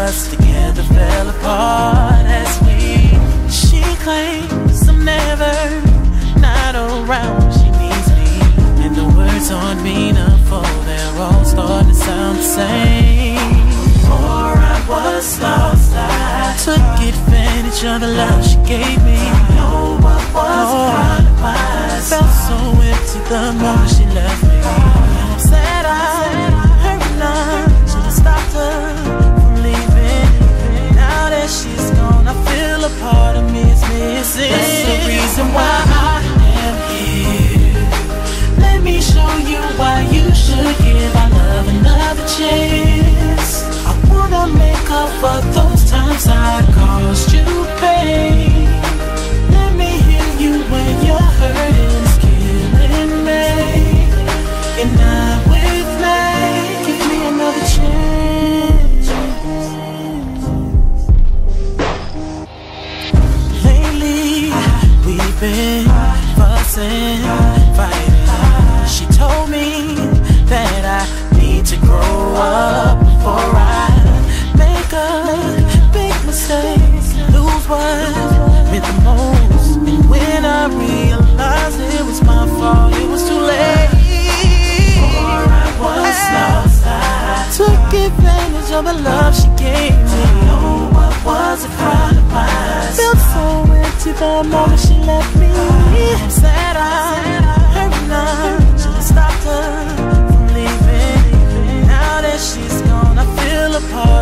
us together fell apart as she claims I'm never not around when she needs me. And the words aren't meaningful, they're all starting to sound the same. Before I was lost, I took advantage of the love she gave me. I know what was in front of my eyes. Felt so empty the moment she left me. Said I heard enough, should've stopped her from leaving. Now that she's gone, I feel a part of me is missing. That's the reason why I am here. Let me show you why you should give our love another chance. I wanna make up for those times I caused you pain. Let me hear you when your hurt is killing me. You're not with me. Give me another chance. Lately, we've been fussing, fighting. She told me that I need to grow up before I make a big mistake, lose what meant the most. And when I realized it was my fault, it was too late. Before I was lost, I took advantage of the love she gave me. I know what was in front of my eyes. Felt so empty the moment she left me. Said I heard enough, should've stopped her from leaving. Now that she's gone, I feel a part